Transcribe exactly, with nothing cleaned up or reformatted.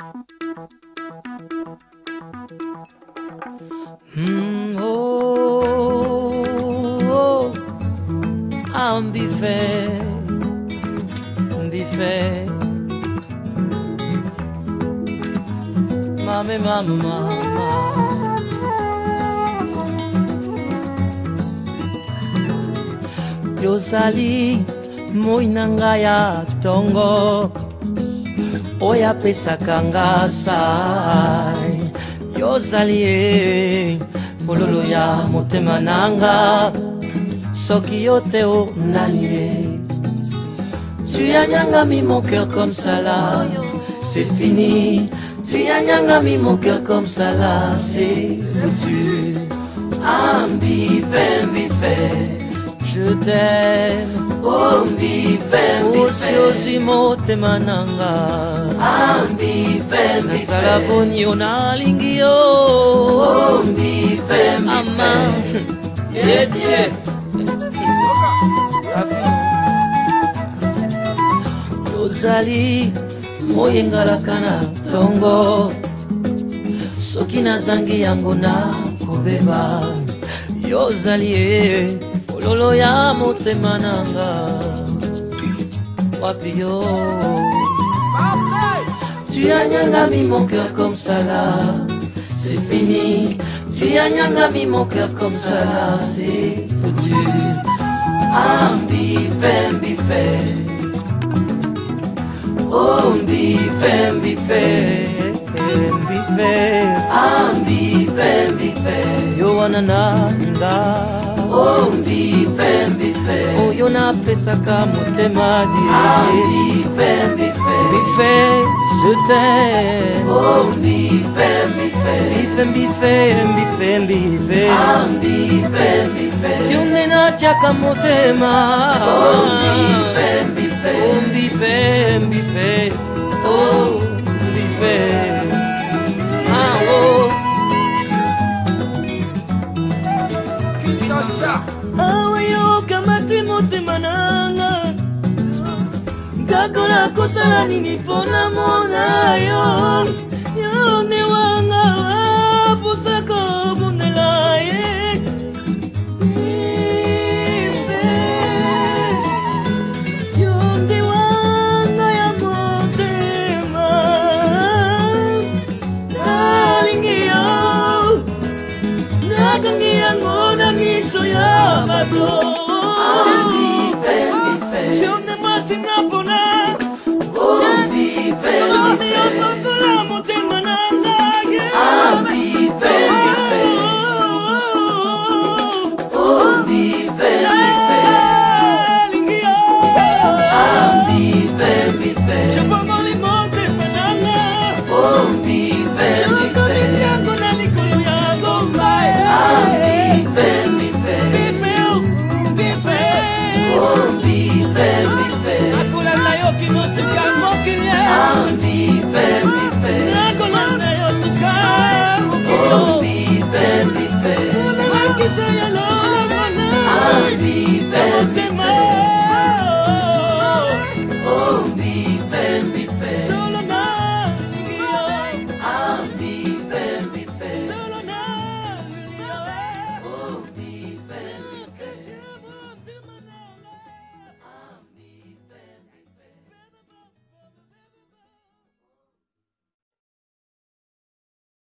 Mm, oh, oh, ah, Mbiffé, Mbiffé, mama, mama, mama. Yozali moinanga ya tongo, oya pesa kangasai. Yozali pololo ya motema nanga, soki yote o nalire. Tu as nyanga mis mon cœur comme ça là, c'est fini. Tu as nyanga mis mon cœur comme ça là, c'est foutu. Mbiffé, Mbiffé, je t'aime. Oh Mbiffé, Mbiffé, osi motema nanga. Mbiffé, Mbiffé, nasala boni onalingi yo. Oh Mbiffé, Mbiffé, yes yes. Yozali moyengala kana tongo, soki nazangi yango na kobeba. Yozali pololo ya motema nanga, wapi yo. Tu as nyanga mis mon cœur comme ça là, c'est fini. Tu as nyanga mis mon cœur comme ça là, c'est foutu. Mbiffé, Mbiffé, oh Mbiffé, Mbiffé, Mbiffé, Mbiffé, Mbiffé, yo wanana nga. Oh Mbiffé, Mbiffé, oh yo na pesaka motema di. Mbiffé, Mbiffé, Mbiffé, je t'aime. Oh Mbiffé, Mbiffé, Mbiffé, Mbiffé, Mbiffé, Mbiffé, Mbiffé, yone na chaka motema. Oh Mbiffé, Mbiffé, oh Mbiffé, Mbiffé, oh Mbiffé, ah oh. Kinshasa, ah yo kamate motema nanga, gakola kosala nini pona mona yo. Yo ne wanga posako bundela ye. Yo ne wanga ya motema, nalingi yo, nakangi yango na miso ya bato.